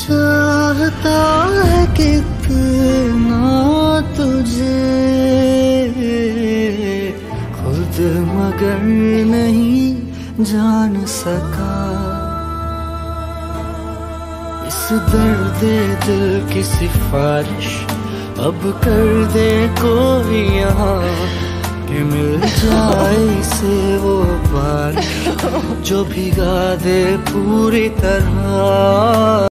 चाहता है कितना तुझे खुद मगर नहीं जान सका। इस दर्द दिल की सिफारिश अब कर दे कोई यहाँ कि मिल जाए इसे वो बारिश जो भिगा दे पूरी तरह।